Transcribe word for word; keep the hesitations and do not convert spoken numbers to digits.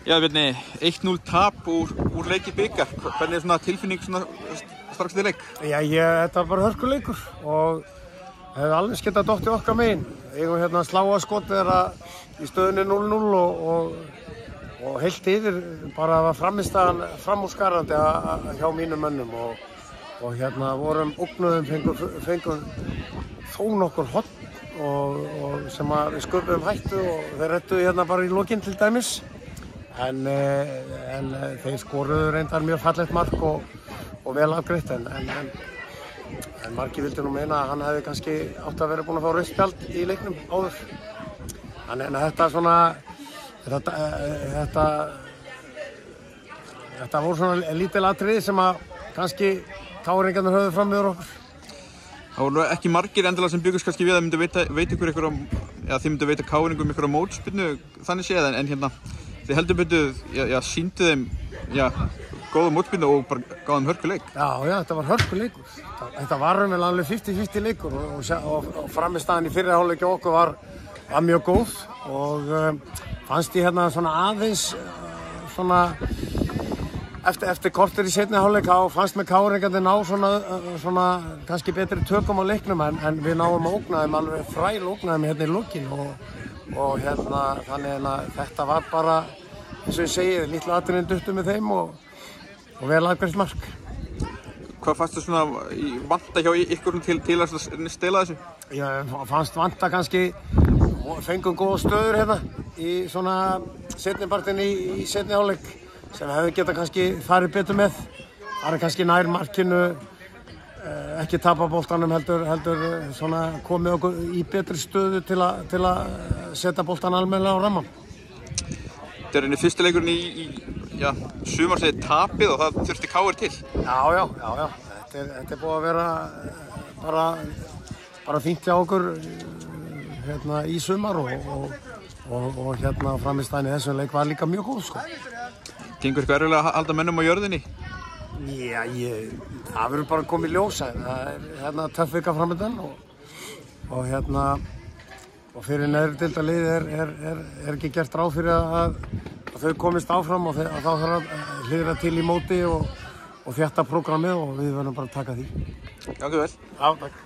Já, Bjarni, eitt núll tap úr, úr leik í bikar. Hvernig er svona tilfinning svona strax til leik? Já, ég, þetta var bara hörkuleikur og hefði alveg getað dottið okkar megin. Eigum hérna sláa skot þeirra í stöðunni núll núll og, og, og heilt yfir bara var frammistaðan framúrskarandi hjá mínum mönnum og, og hérna vorum ógnuðum, fengum, fengum þó nokkur hotn og, og sem að við sköpum hættu og þeir rettuðu hérna bara í lokinn til dæmis. En, en þeir skoruðu reyndar mjög fallegt mark og, og vel afgreitt en, en, en, en margir vildi nú meina að hann hefði kannski átt að vera búinn að fá rautt spjald í leiknum áður. En, en þetta svona, þetta, þetta, þetta voru svona lítil atriði sem að kannski Káringarnir höfðu fram yfir okkur. Það voru ekki margir endilega sem byggust kannski við að myndu veita, veita ykkur ykkur á, ja, þið myndu veita Káringum ykkur á mótspyrnu þannig séð en, en hérna þið heldur betur, já, já, sýndu þeim, já, góða mótspyrnu og bara gáðu þeim hörkuleik. Já, já, þetta var hörkuleikur. Þetta var raunverulega alveg fimmtíu fimmtíu leikur og, og, og, og frammistaðan í fyrri hálfleik hjá okkur var, var mjög góð og um, fannst ég hérna svona aðeins, uh, svona, eftir, eftir korter í seinni hálfleik þá fannst með Káringarnir ná svona, uh, svona kannski betri tökum á leiknum en, en við náum að ógna þeim, alveg fræl ógna þeim hérna í lokin og og hérna þannig að þetta var bara eins og ég segi, litlu atriðin duttu með þeim og, og vel afgreitt mark. Hvað fannst þið svona vanta hjá ykkur til, til að stela þessu? Ég fannst vanta kannski, fengum góða stöður hérna í svona seinnipartinn í, í seinni hálfleik sem hefði getað kannski farið betur með, farið kannski nær markinu, ekki tapa boltanum heldur, heldur svona komið okkur í betri stöðu til að, til að setja boltan almennilega á rammann. Þetta er einu fyrsti leikurinn í, í já, sumarsegið tapið og það þurfti K R til. Já, já, já, já. Þetta er, þetta er búið að vera bara, bara fínt hjá okkur hérna í sumar og, og, og, og hérna frammistaðan í þessum leik var líka mjög góð, sko. Gengur eitthvað erfiðlega að halda mönnum á jörðinni? Já, ég, það verður bara komið í ljós. Það er hérna töff vika framöndan og, og hérna og fyrir neðri deildarliðið er, er, er, er ekki gert ráð fyrir að, að þau komist áfram og þeir, að þá þarf að hliðra til í móti og, og þétta prógrammið og við verðum bara að taka því. Gangi vel. Já, takk.